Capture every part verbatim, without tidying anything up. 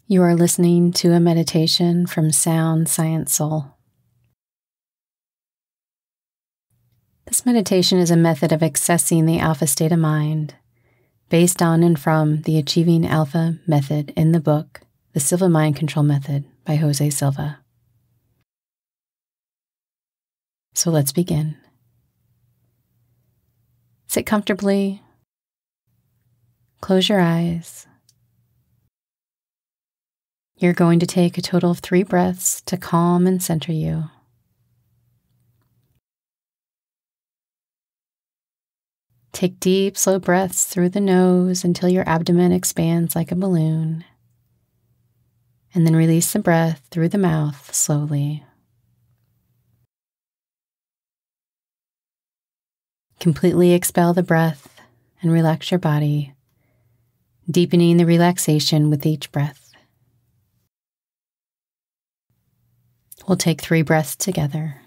You are listening to a meditation from Sound Science Soul. This meditation is a method of accessing the alpha state of mind based on and from the Achieving Alpha method in the book, The Silva Mind Control Method by Jose Silva. So let's begin. Sit comfortably. Close your eyes. You're going to take a total of three breaths to calm and center you. Take deep, slow breaths through the nose until your abdomen expands like a balloon. And then release the breath through the mouth slowly. Completely expel the breath and relax your body, deepening the relaxation with each breath. We'll take three breaths together.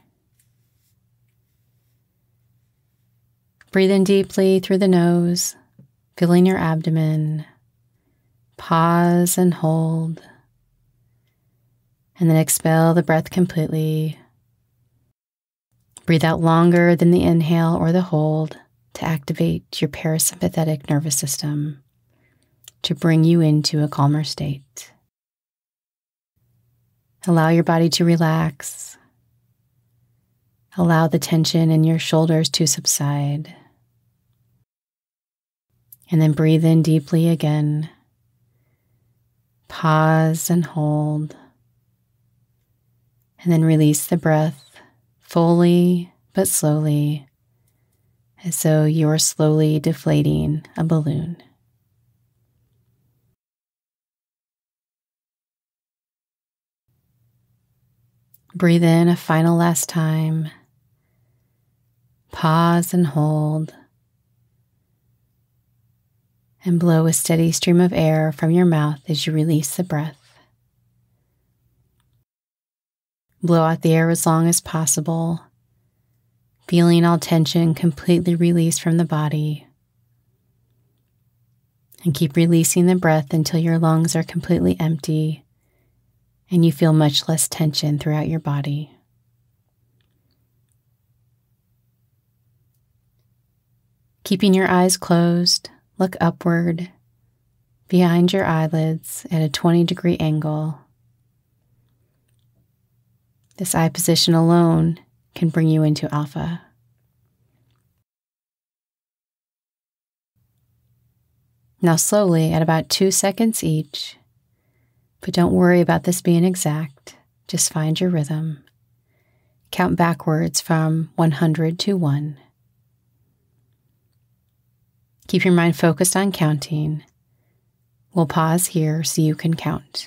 Breathe in deeply through the nose, filling your abdomen. Pause and hold. And then expel the breath completely. Breathe out longer than the inhale or the hold to activate your parasympathetic nervous system to bring you into a calmer state. Allow your body to relax. Allow the tension in your shoulders to subside. And then breathe in deeply again. Pause and hold. And then release the breath fully but slowly, as though you are slowly deflating a balloon. Breathe in a final last time. Pause and hold. And blow a steady stream of air from your mouth as you release the breath. Blow out the air as long as possible, feeling all tension completely released from the body. And keep releasing the breath until your lungs are completely empty and you feel much less tension throughout your body. Keeping your eyes closed, look upward, behind your eyelids at a twenty degree angle. This eye position alone can bring you into alpha. Now slowly, at about two seconds each, but don't worry about this being exact, just find your rhythm. Count backwards from one hundred to one. Keep your mind focused on counting. We'll pause here so you can count.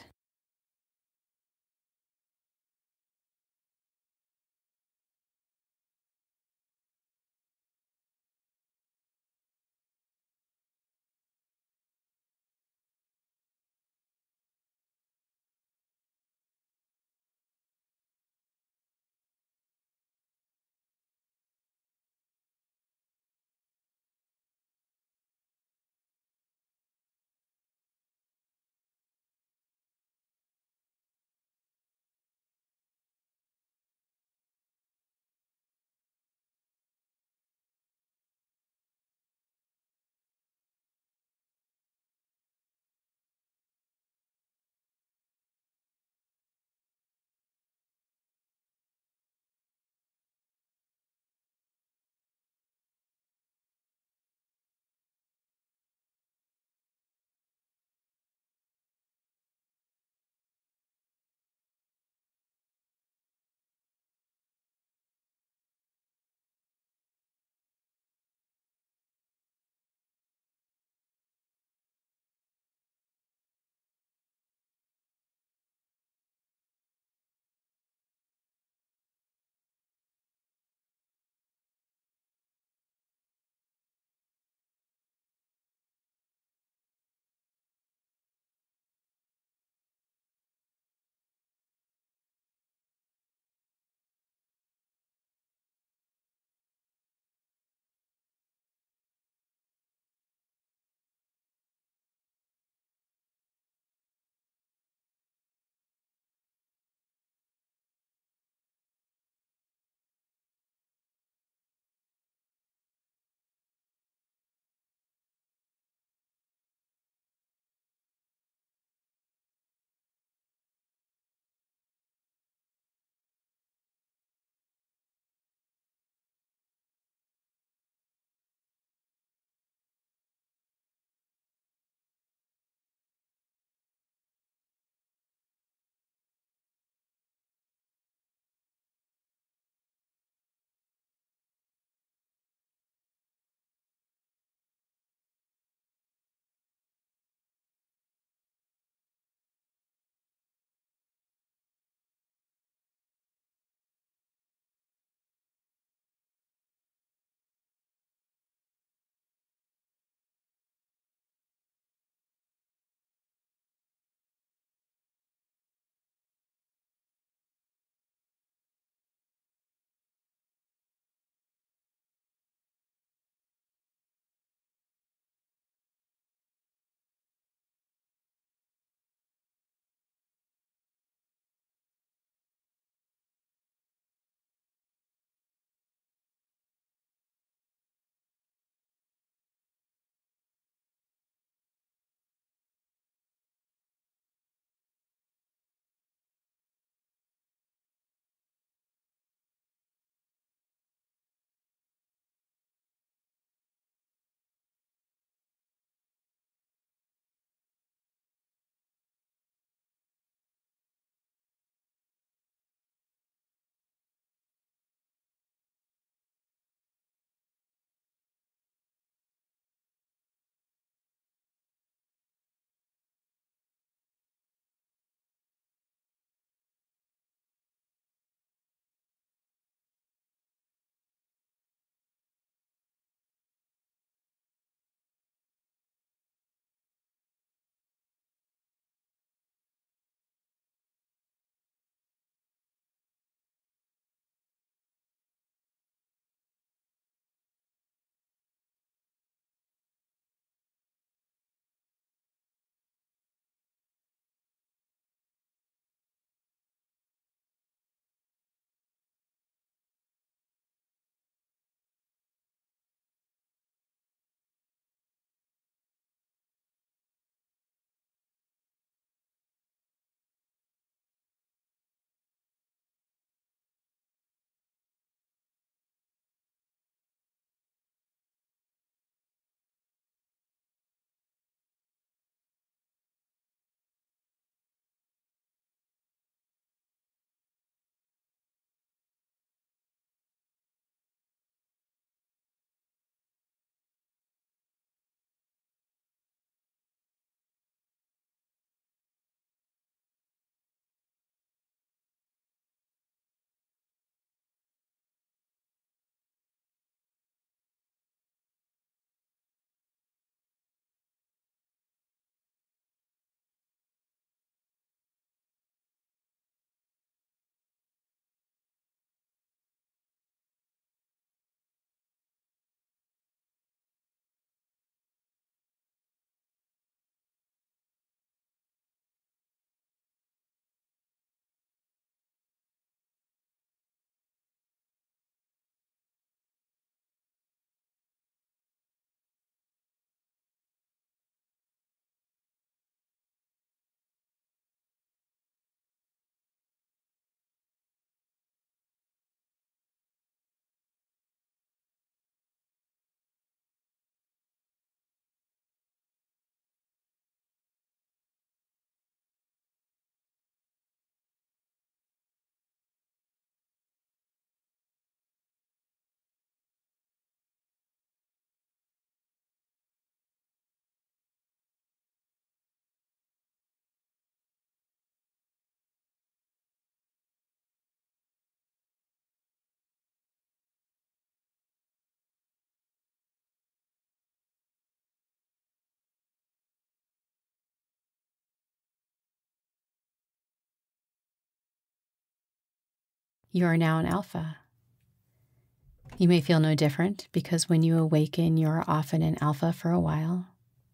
You are now an alpha. You may feel no different because when you awaken, you are often an alpha for a while.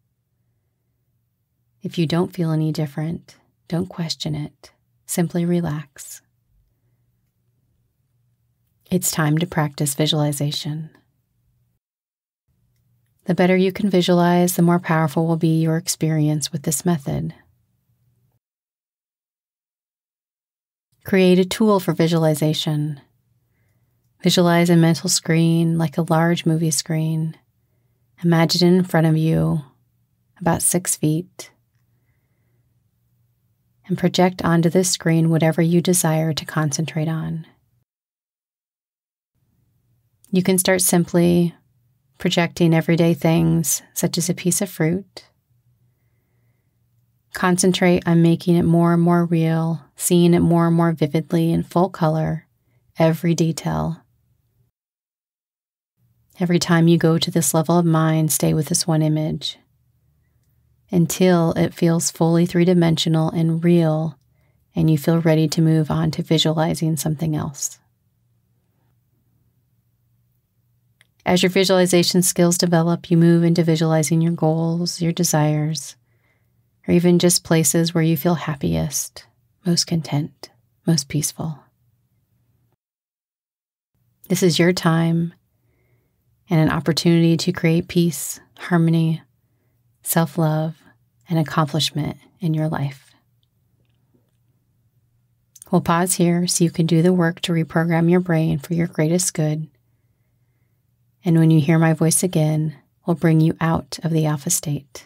If you don't feel any different, don't question it. Simply relax. It's time to practice visualization. The better you can visualize, the more powerful will be your experience with this method. Create a tool for visualization. Visualize a mental screen like a large movie screen. Imagine it in front of you, about six feet, and project onto this screen whatever you desire to concentrate on. You can start simply projecting everyday things, such as a piece of fruit. Concentrate on making it more and more real, seeing it more and more vividly in full color, every detail. Every time you go to this level of mind, stay with this one image until it feels fully three-dimensional and real, and you feel ready to move on to visualizing something else. As your visualization skills develop, you move into visualizing your goals, your desires, or even just places where you feel happiest, most content, most peaceful. This is your time and an opportunity to create peace, harmony, self-love, and accomplishment in your life. We'll pause here so you can do the work to reprogram your brain for your greatest good. And when you hear my voice again, we'll bring you out of the alpha state.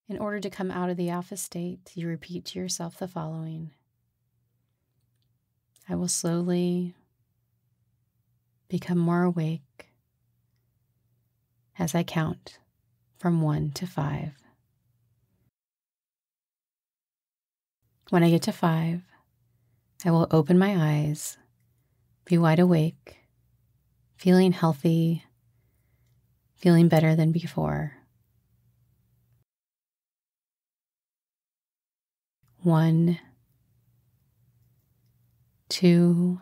In order to come out of the alpha state, you repeat to yourself the following. I will slowly become more awake as I count from one to five. When I get to five, I will open my eyes, be wide awake, feeling healthy, feeling better than before. One, two,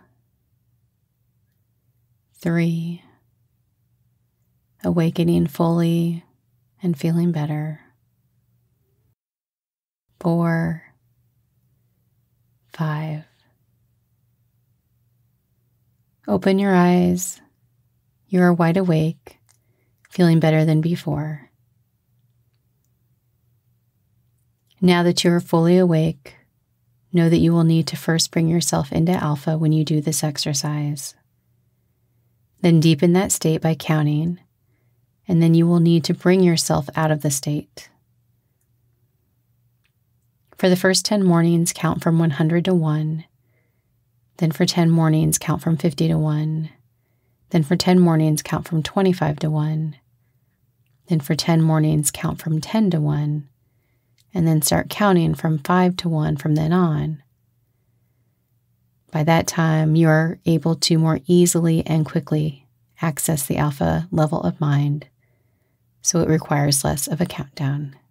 three, awakening fully and feeling better. Four, five. Open your eyes. You are wide awake, feeling better than before. Now that you are fully awake, know that you will need to first bring yourself into alpha when you do this exercise. Then deepen that state by counting, and then you will need to bring yourself out of the state. For the first ten mornings, count from one hundred to one. Then for ten mornings, count from fifty to one. Then for ten mornings, count from twenty-five to one. Then for ten mornings, count from ten to one. And then start counting from five to one from then on. By that time, you're able to more easily and quickly access the alpha level of mind, so it requires less of a countdown.